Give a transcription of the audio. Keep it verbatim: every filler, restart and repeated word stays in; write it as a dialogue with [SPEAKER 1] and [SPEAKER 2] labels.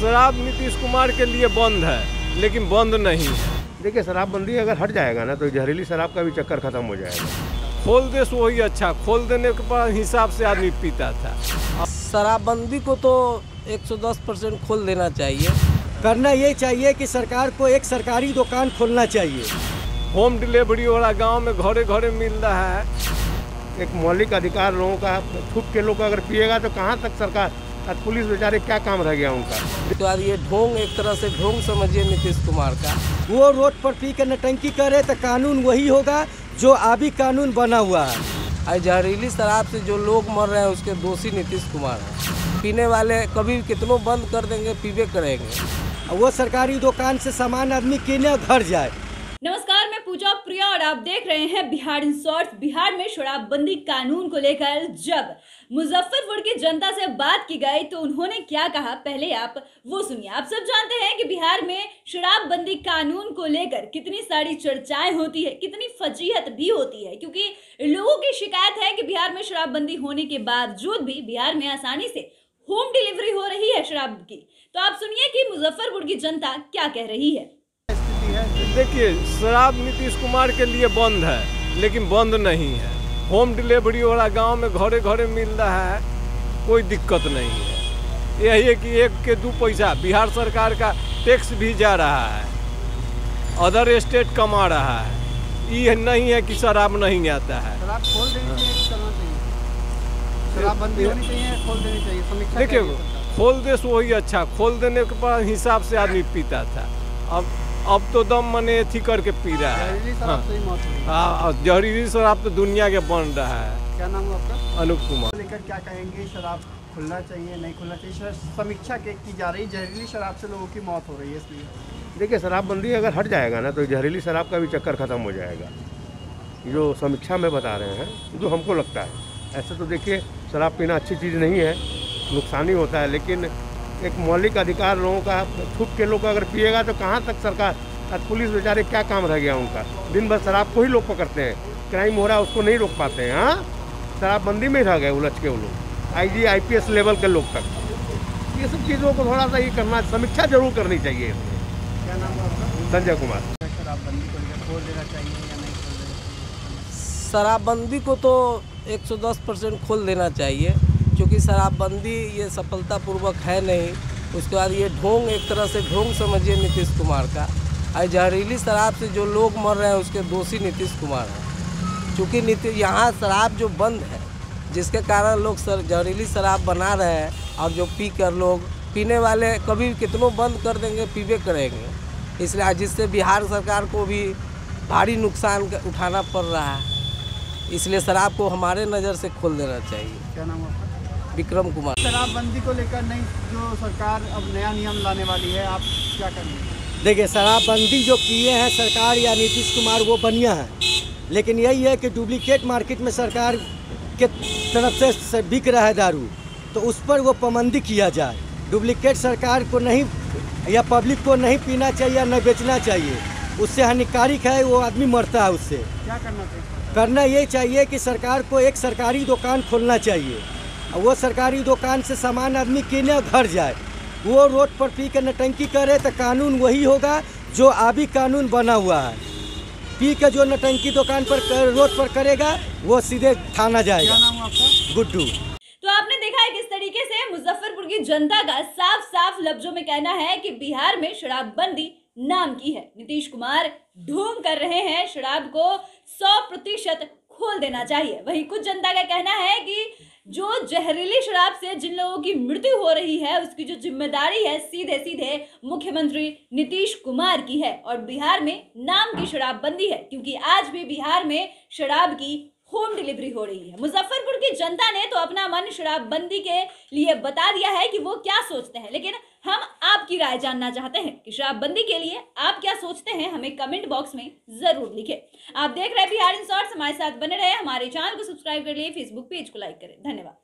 [SPEAKER 1] शराब नीतीश कुमार के लिए बंद है, लेकिन बंद नहीं है।
[SPEAKER 2] देखिए, शराबबंदी अगर हट जाएगा ना तो जहरीली शराब का भी चक्कर खत्म हो जाएगा।
[SPEAKER 1] खोल दे सो वही अच्छा, खोल देने के बाद हिसाब से आदमी पीता था।
[SPEAKER 3] शराबबंदी को तो एक सौ दस परसेंट खोल देना चाहिए।
[SPEAKER 4] करना ये चाहिए कि सरकार को एक सरकारी दुकान खोलना चाहिए।
[SPEAKER 1] होम डिलीवरी वाला गांव में घरे घरे मिल रहा है।
[SPEAKER 2] एक मौलिक अधिकार लोगों का, छुप के लोग अगर पिएगा तो कहाँ तक सरकार, पुलिस बेचारे क्या काम रह गया उनका।
[SPEAKER 3] तो ये ढोंग, एक तरह से ढोंग समझिए नीतीश कुमार का।
[SPEAKER 4] वो रोड पर पी कर नटंकी करे तो कानून वही होगा जो अभी कानून बना हुआ है।
[SPEAKER 3] और जहरीली शराब से जो लोग मर रहे हैं उसके दोषी नीतीश कुमार है। पीने वाले कभी कितनों बंद कर देंगे, पीबे करेंगे।
[SPEAKER 4] वो सरकारी दुकान से सामान आदमी किने घर जाए।
[SPEAKER 5] नमस्कार, मैं पूजा प्रिया और आप देख रहे हैं बिहार इन शॉर्ट्स। बिहार में शराबबंदी कानून को लेकर जब मुजफ्फरपुर की जनता से बात की गई तो उन्होंने क्या कहा, पहले आप वो सुनिए। आप सब जानते हैं कि बिहार में शराबबंदी कानून को लेकर कितनी सारी चर्चाएं होती है, कितनी फजीहत भी होती है, क्योंकि लोगों की शिकायत है कि बिहार में शराबबंदी होने के बावजूद भी बिहार में आसानी से होम डिलीवरी हो रही है शराब की। तो आप सुनिए कि मुजफ्फरपुर की जनता क्या कह रही है।
[SPEAKER 1] देखिए, शराब नीतीश कुमार के लिए बंद है, लेकिन बंद नहीं है। होम डिलीवरी वाला गांव में घरे घरे मिल रहा है, कोई दिक्कत नहीं है। यही है कि एक के दो पैसा बिहार सरकार का टैक्स भी जा रहा है, अदर स्टेट कमा रहा है। ये नहीं है कि शराब नहीं आता है।
[SPEAKER 6] शराब खोल देनी चाहिए, करना चाहिए। शराबबंदी होनी चाहिए, खोल देनी चाहिए। समीक्षा
[SPEAKER 1] देखिए, खोल दे सो वही अच्छा, खोल देने के बाद हिसाब से आदमी पीता था। अब अब तो दम मने एथी करके पी रहा है।
[SPEAKER 6] जहरीली शराब से ही मौत हुई।
[SPEAKER 1] हाँ, जहरीली शराब तो दुनिया के बन रहा है।
[SPEAKER 6] क्या नाम है आपका?
[SPEAKER 1] अनूप कुमार।
[SPEAKER 6] लेकर क्या कहेंगे, शराब खुलना चाहिए, नहीं खुलना चाहिए? समीक्षा की जा रही, जहरीली शराब से लोगों की मौत हो रही है, इसलिए
[SPEAKER 2] देखिए, शराबबंदी अगर हट जाएगा ना तो जहरीली शराब का भी चक्कर खत्म हो जाएगा। जो समीक्षा में बता रहे हैं, जो हमको लगता है, ऐसे तो देखिए शराब पीना अच्छी चीज़ नहीं है, नुकसान ही होता है, लेकिन एक मौलिक अधिकार लोगों का, छुप के लोग अगर पिएगा तो कहाँ तक सरकार, पुलिस बेचारे क्या काम रह गया उनका। दिन भर शराब को ही लोग पकड़ते हैं, क्राइम हो रहा है उसको नहीं रोक पाते हैं। हाँ, शराबबंदी में रह गए उलझ के वो लोग, आईजी आईपीएस लेवल के लोग तक। ये सब चीज़ों को थोड़ा सा ही करना, समीक्षा जरूर करनी चाहिए इसमें।
[SPEAKER 6] क्या नाम है आपका?
[SPEAKER 2] संजय कुमार।
[SPEAKER 6] शराबबंदी को लेकर खोल देना चाहिए या नहीं खोल देना चाहिए?
[SPEAKER 3] शराबबंदी को तो एक सौ दस परसेंट खोल देना चाहिए, क्योंकि शराबबंदी ये सफलतापूर्वक है नहीं। उसके बाद ये ढोंग, एक तरह से ढोंग समझिए नीतीश कुमार का। और जहरीली शराब से जो लोग मर रहे हैं उसके दोषी नीतीश कुमार है। चूँकि नीतीश यहाँ शराब जो बंद है, जिसके कारण लोग सर जहरीली शराब बना रहे हैं, और जो पी कर लोग, पीने वाले कभी कितनों बंद कर देंगे, पीबे करेंगे। इसलिए जिससे बिहार सरकार को भी भारी नुकसान उठाना पड़ रहा है। इसलिए शराब को हमारे नज़र से खोल देना चाहिए।
[SPEAKER 6] क्या नाम है आपका?
[SPEAKER 3] विक्रम कुमार।
[SPEAKER 6] शराबबंदी को लेकर नहीं, जो सरकार अब नया नियम लाने वाली है, आप क्या करेंगे?
[SPEAKER 4] देखिए, शराबबंदी जो किए हैं सरकार या नीतीश कुमार वो बढ़िया है, लेकिन यही है कि डुप्लीकेट मार्केट में सरकार के तरफ से बिक रहा है दारू, तो उस पर वो पाबंदी किया जाए। डुप्लीकेट सरकार को नहीं या पब्लिक को नहीं पीना चाहिए या नहीं बेचना चाहिए, उससे हानिकारक है, वो आदमी मरता है उससे।
[SPEAKER 6] क्या करना चाहिए?
[SPEAKER 4] करना ये चाहिए कि सरकार को एक सरकारी दुकान खोलना चाहिए। वो सरकारी दुकान से सामान आदमी किने घर जाए। वो रोड पर पी कर नटंकी करे तो कानून वही होगा जो अभी कानून बना हुआ है। पी के जो नटंकी दुकान पर रोड पर करेगा वो सीधे थाना जाएगा।
[SPEAKER 6] क्या नाम है आपका?
[SPEAKER 5] गुड्डू। तो आपने देखा है किस तरीके से मुजफ्फरपुर की जनता का साफ साफ लफ्जों में कहना है कि बिहार में शराबबंदी नाम की है। नीतीश कुमार ढोंग कर रहे हैं, शराब को सौ प्रतिशत खोल देना चाहिए। वहीं कुछ जनता का कहना है कि जो जहरीली शराब से जिन लोगों की मृत्यु हो रही है उसकी जो जिम्मेदारी है सीधे सीधे मुख्यमंत्री नीतीश कुमार की है, और बिहार में नाम की शराबबंदी है, क्योंकि आज भी बिहार में शराब की होम डिलीवरी हो रही है। मुजफ्फरपुर की जनता ने तो अपना मन शराबबंदी के लिए बता दिया है कि वो क्या सोचते हैं, लेकिन हम आपकी राय जानना चाहते हैं कि शराबबंदी के लिए आप क्या सोचते हैं, हमें कमेंट बॉक्स में जरूर लिखें। आप देख रहे हैं बिहार इन शॉर्ट्स, हमारे साथ बने रहे, हमारे चैनल को सब्सक्राइब कर लिए, फेसबुक पेज को लाइक करें। धन्यवाद।